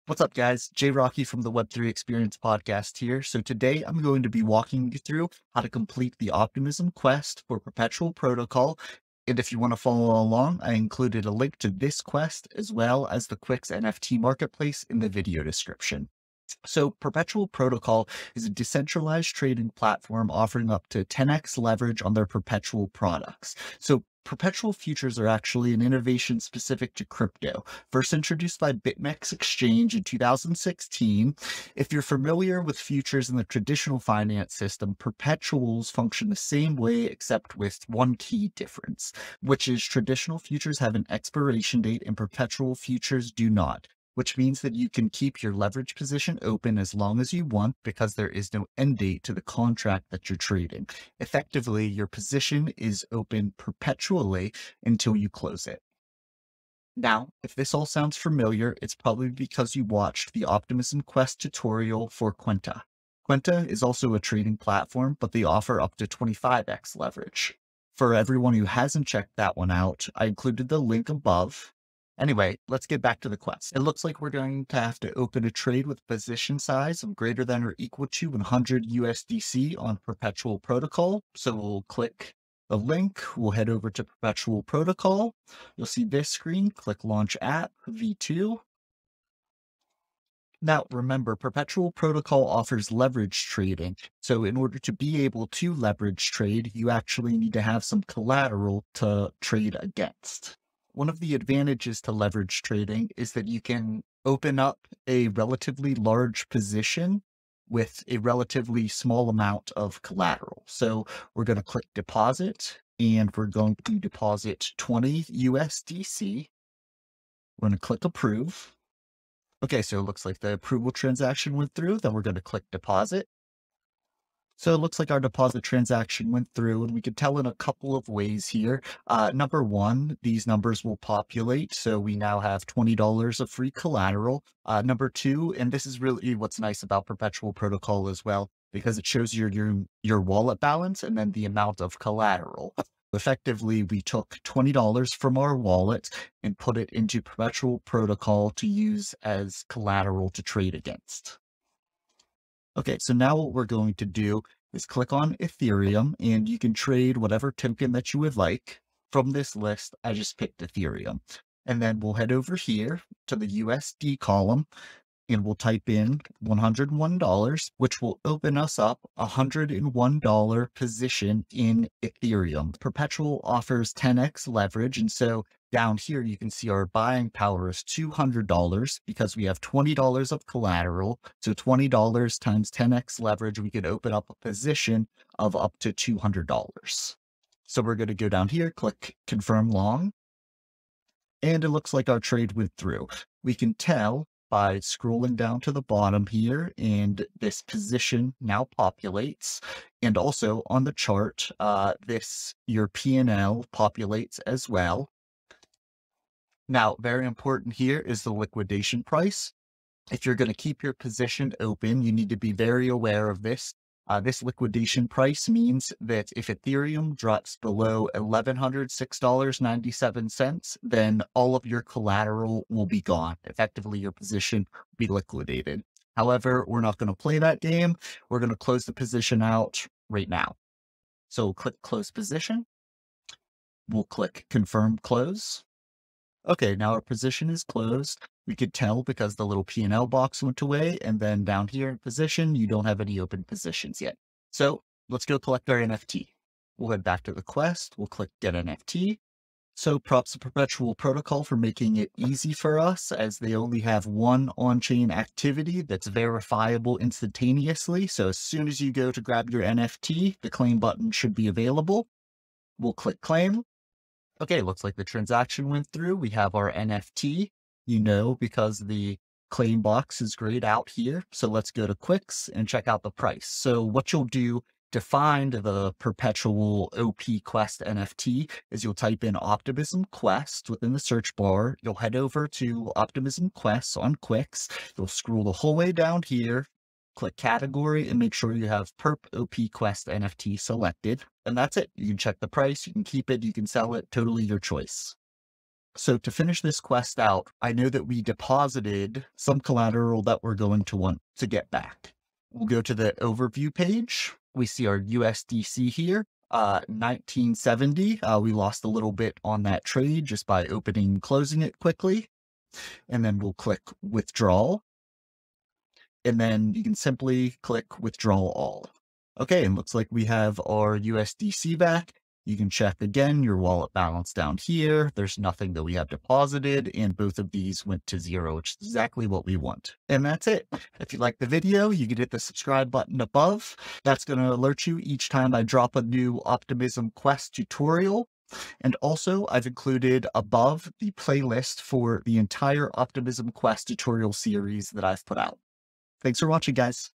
What's up, guys? Jay Rocky from the Web3 Experience podcast here. So today I'm going to be walking you through how to complete the Optimism Quest for Perpetual Protocol. And if you want to follow along, I included a link to this quest as well as the Quix NFT marketplace in the video description. So Perpetual Protocol is a decentralized trading platform offering up to 10x leverage on their perpetual products. So perpetual futures are actually an innovation specific to crypto, first introduced by BitMEX Exchange in 2016. If you're familiar with futures in the traditional finance system, perpetuals function the same way except with one key difference, which is traditional futures have an expiration date and perpetual futures do not, which means that you can keep your leverage position open as long as you want because there is no end date to the contract that you're trading. Effectively, your position is open perpetually until you close it. Now, if this all sounds familiar, it's probably because you watched the Optimism Quest tutorial for Quenta. Quenta is also a trading platform, but they offer up to 25x leverage. For everyone who hasn't checked that one out, I included the link above. Anyway, let's get back to the quest. It looks like we're going to have to open a trade with a position size of greater than or equal to 100 USDC on Perpetual Protocol. So we'll click the link, we'll head over to Perpetual Protocol. You'll see this screen, click Launch App, V2. Now, remember, Perpetual Protocol offers leverage trading. So in order to be able to leverage trade, you actually need to have some collateral to trade against. One of the advantages to leverage trading is that you can open up a relatively large position with a relatively small amount of collateral. So we're going to click deposit and we're going to deposit 20 USDC. We're going to click approve. Okay, so it looks like the approval transaction went through. Then we're going to click deposit. So it looks like our deposit transaction went through, and we could tell in a couple of ways here. Number one, these numbers will populate. So we now have $20 of free collateral. Number two, and this is really what's nice about Perpetual Protocol as well, because it shows your wallet balance and then the amount of collateral. Effectively, we took $20 from our wallet and put it into Perpetual Protocol to use as collateral to trade against. Okay, so now what we're going to do is click on Ethereum, and you can trade whatever token that you would like. From this list, I just picked Ethereum. And then we'll head over here to the USD column, and we'll type in $101, which will open us up a $101 position in Ethereum. Perpetual offers 10x leverage, and so down here you can see our buying power is $200 because we have $20 of collateral. So $20 times 10x leverage, we could open up a position of up to $200. So we're going to go down here, click confirm long, and it looks like our trade went through. We can tell by scrolling down to the bottom here, and this position now populates. And also on the chart, your P&L populates as well. Now, very important here is the liquidation price. If you're going to keep your position open, you need to be very aware of this. This liquidation price means that if Ethereum drops below $1,106.97, then all of your collateral will be gone. Effectively, your position will be liquidated. However, we're not going to play that game. We're going to close the position out right now. So we'll click close position. We'll click confirm close. Okay, now our position is closed. We could tell because the little P&L box went away, and then down here in position, you don't have any open positions yet. So let's go collect our NFT. We'll head back to the quest. We'll click get NFT. So props to Perpetual Protocol for making it easy for us, as they only have one on-chain activity that's verifiable instantaneously. So as soon as you go to grab your NFT, the claim button should be available. We'll click claim. Okay, looks like the transaction went through. We have our NFT, because the claim box is grayed out here. So let's go to Quix and check out the price. So what you'll do to find the Perpetual OP Quest NFT is you'll type in Optimism Quest within the search bar. You'll head over to Optimism Quest on Quix. You'll scroll the whole way down here, click category, and make sure you have Perp OP Quest NFT selected. And that's it. You can check the price, you can keep it, you can sell it, totally your choice. So to finish this quest out, I know that we deposited some collateral that we're going to want to get back. We'll go to the overview page. We see our USDC here, 1970. We lost a little bit on that trade just by opening and closing it quickly. And then we'll click withdrawal. And then you can simply click withdrawal all. Okay, and looks like we have our USDC back. You can check again your wallet balance down here. There's nothing that we have deposited, and both of these went to 0, which is exactly what we want. And that's it. If you like the video, you can hit the subscribe button above. That's going to alert you each time I drop a new Optimism Quest tutorial. And also, I've included above the playlist for the entire Optimism Quest tutorial series that I've put out. Thanks for watching, guys.